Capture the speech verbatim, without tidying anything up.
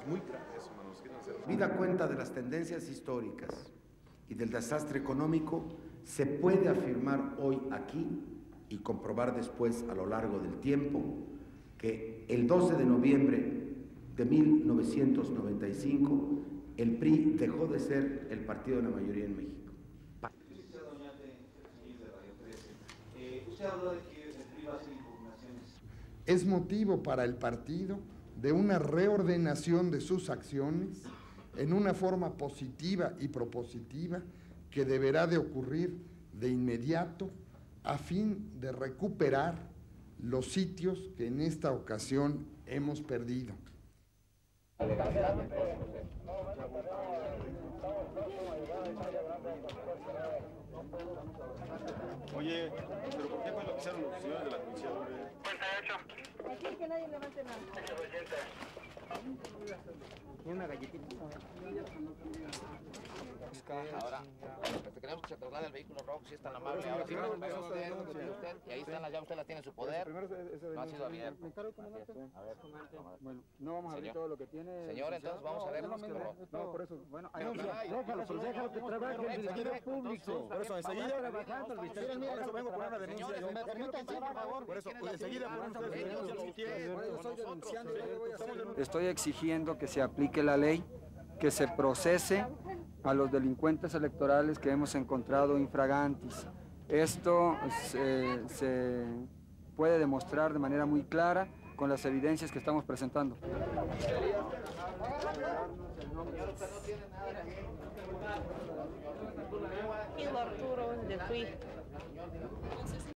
Es muy grave eso, hermanos. Quieren hacer... Habida cuenta de las tendencias históricas y del desastre económico, se puede afirmar hoy aquí y comprobar después a lo largo del tiempo que el doce de noviembre de mil novecientos noventa y cinco el P R I dejó de ser el partido de la mayoría en México. Usted habló de que el P R I va a hacer impugnaciones. Es motivo para el partido de una reordenación de sus acciones en una forma positiva y propositiva que deberá de ocurrir de inmediato a fin de recuperar los sitios que en esta ocasión hemos perdido. Oye, ¿pero por qué fue lo que hicieron los señores de la comisión? cincuenta y ocho. Aquí que nadie levante nada. Y una galletita. Ahora, queremos que se traslade el vehículo rojo, si es tan amable. Ahora sí, usted, usted, y ahí está, ya usted la tiene en su poder. No ha sido abierto. A ver, bueno, no vamos a abrir todo lo que tiene. Señor, entonces vamos a ver. No, por eso, bueno, déjalo, pues déjalo que trabaje el servidor público. Por eso, enseguida. Por eso vengo por una denuncia. Por eso, enseguida por una denuncia. Estoy exigiendo que se aplique la ley, que se procese a los delincuentes electorales que hemos encontrado infragantis. Esto se, se puede demostrar de manera muy clara con las evidencias que estamos presentando. Arturo de P R I.